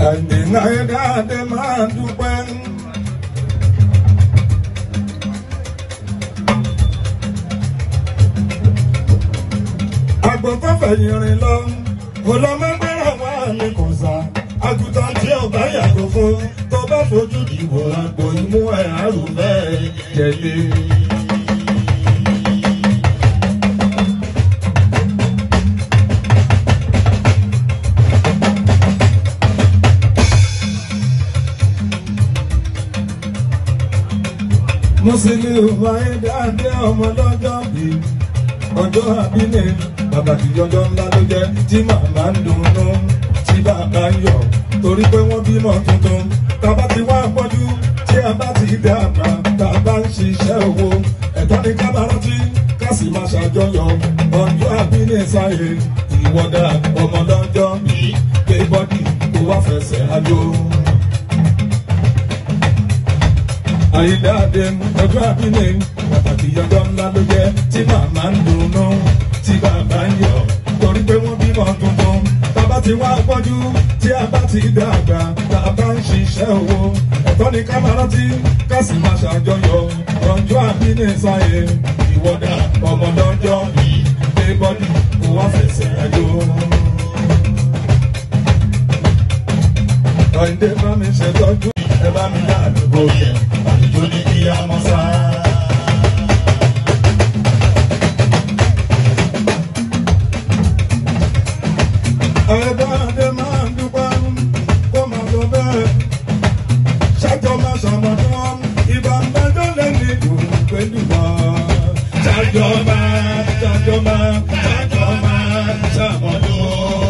Àdènàyédáadé máa dúpẹ́. Àgbọ̀n tó fẹ̀yìn rìn lọ, olómọ́gbẹ́ràn wà ní kò sá. Àgùntàn tí ò bá yàgò fún, tó bá fojú dìbò àpò imú ẹ̀ àrùn bẹ́ẹ̀ jẹ̀lé. Musiliu Ayédáadé ọmọ lọ́jọ́ bí ọjọ́ àbílẹ̀ bàbá tí ọjọ́ ńlá ló jẹ́ tí màmá ń dunnú tí bàbá ń yọ̀ torí pé wọ́n bímọ tuntun tàbá ti wá pọ́jú tí a bá ti dàgbà tàbá ń ṣiṣẹ́ owó ẹ̀tọ́ ní ká máa rántí ká sì máa ṣàjọyọ̀ ọjọ́ àbílẹ̀ sáyé ìwọ́dà ọmọ lọ́jọ́ bí pé bọ́dì kó wá fẹsẹ̀ àjò. Ayédáadé ọjọ́ àbílẹ̀ pàtàkì ọjọ́ ńlá ló jẹ́ tí màmá ń dunnú tí bàbá ń yọ̀ torí pé wọ́n bímọ tuntun bàbá ti wá pọ́jú tí a bá ti dàgbà bàbá ń ṣiṣẹ́ owó ẹ̀tọ́ ní ká máa rántí ká sì máa ṣàjọyọ̀ ọjọ́ àbílẹ̀ sáyé ìwọ́dà ọmọ lọ́jọ́ bíi pé bọ́dì kó wá fẹsẹ̀ àjò. Àyìndé bá mi ṣètọ́jú ẹ bá mi dá àdúgbò yẹn àdúgbò ní kí á mọ́ sá. Ayédáadé máa ń dúpẹ́ kó máa lọ bẹ́ẹ̀ ṣájọ́ máa ṣàmọ̀dún ìbá mẹ́jọ lẹ́nu ìdùn pẹ̀lú wa. Ṣájọ́ máa ṣàmọ̀dún.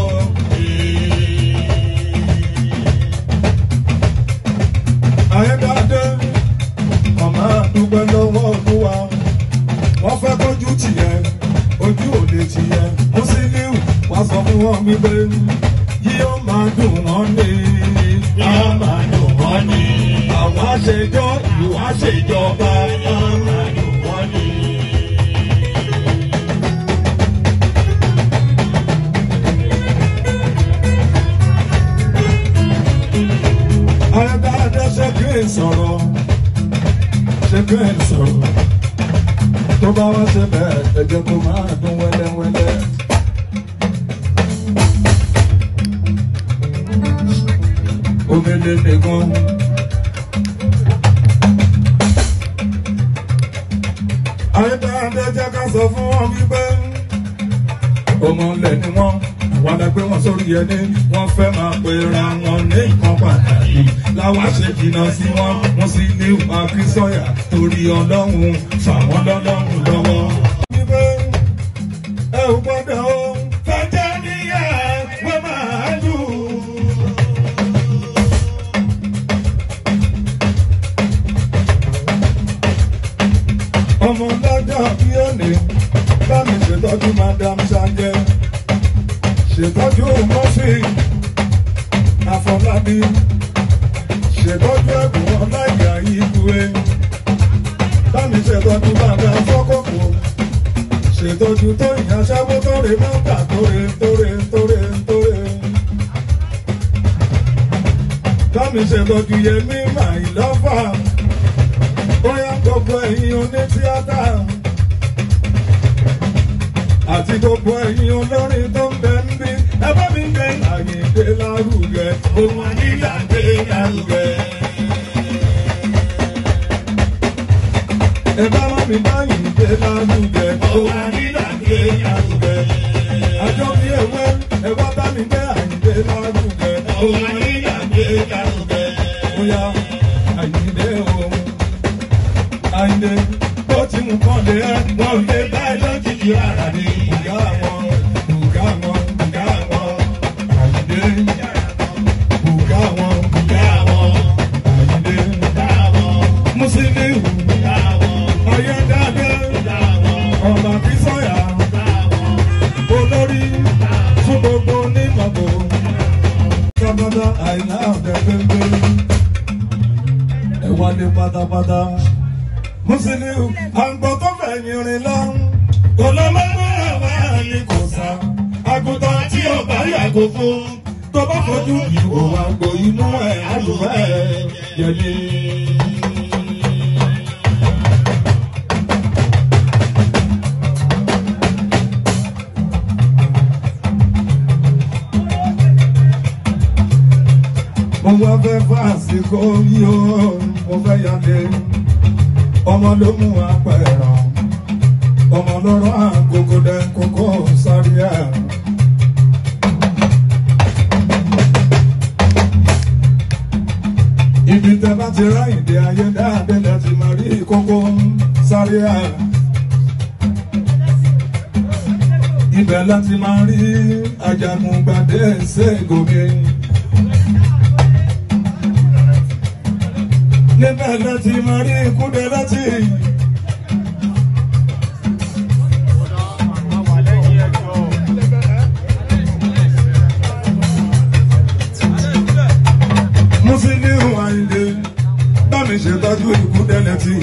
Ayédáadé ọmọ dúpẹ́ lọ́wọ́ Olúwa wọ́n fẹ́ kójú tìyẹ ojú òde tìyẹ Musiliu wá sọ fún wọn wípé yíyó máa dùn wọ́n ní yíyó máa dùn wọ́n ní àwọn àṣejọ́ ìwà àṣejọba yíyó máa dùn wọ́n ní. Ayédáadé ṣe kí n sọ̀rọ̀ tó bá wá ṣe bẹ́ẹ̀ ẹ̀jẹ̀ kó máa dún wẹ́lẹ́wẹ́lẹ́. Omele nìkan. Ayédáadé jẹ́ ká sọ fún wọn wípé ọmọ ilẹ̀ ni wọ́n wọ́n lè gbé wọn sórí ẹni wọ́n fẹ́ máa pera wọn ní nǹkan pàtàkì láwa ṣe jìnnà sí wọn Musiliu Akínsọ́yà torí Ọlọ́run fàwọn lọ́lọ́run lọ́wọ́. wípé ẹ ò gbọ́dọ̀ o fẹ́jẹ́ níyà wọ́n máa lù. ọmọ lọ́jọ́ bí ó ní bá mi ṣètọ́jú Madam Ṣàngẹ ṣètọ́jú Mọ́fì Àfọlábí ṣètọ́jú ẹ̀bùn ọláìyá ìdúwé bámi ṣètọ́jú bàbá fọ́kọ̀kọ̀ ṣètọ́jú tó ìyànṣẹ́wó tóre mọ́tà tóre bámi ṣètọ́jú Yẹmí Máìlọ́fà bóyá gbogbo ẹ̀yin onítíátà àti gbogbo ẹ̀yin olórin tó ń bẹ ń bí ẹ bá mi gbé Àyìndé lárugẹ ohun àníyànjẹ lárugẹ. ẹ bá mi bá Àyìndé lárugẹ ohun àníyànjẹ lárugẹ. àjọ bí ewé ẹ wá bá mi gbé Àyìndé lárugẹ ohun àníyànjẹ lárugẹ. bóyá Àyìndé ohun Àyìndé bó ti mú kàn lé ẹ wọn lè bá ẹ lójijì rárá ní ìyá wọn. Musiliu Ayédáadé ọmọ Akínsọ́yà olórí fún gbogbo onímọ̀gbò sábàdà àìná ọ̀dẹ́gbẹ́gbẹ́ ẹ wálé pátápátá. Musiliu àgbọ̀ tó fẹ̀yìn rìn lọ kò lọ mọ́gbọ́n wà ní kò sá àgùntàn tí ò bá yàgò fún tó bá fojú ìwò àgbo inú ẹ̀ àlùfẹ́ yẹni. mo wá fẹ́ fàásìkò yìí ó mo fẹ́ yàgbé ọmọ ló mú apẹ̀rọ̀ ọmọ lọ́rọ̀ àgógó dẹ kókó sáré ẹ̀. ibi tẹ bá ti rá ìdè ayé dáadé láti máa rí kókó sáré ẹ̀. ibẹ̀ láti máa rí Ajagungbadé Ṣègòkè. níbẹ̀ láti máa rí Kúdírátì. Musiliu Àyìndé bá mi ṣètọ́jú Kúdírátì.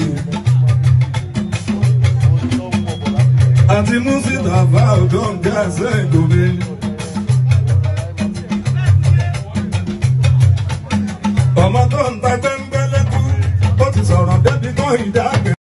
àti Mustapha Odonga Ṣègòkè. ọmọ tó ń ta gbẹ́ngbẹ́lẹ́kú ó ti sọ̀rọ̀ débi tó ìdágbé.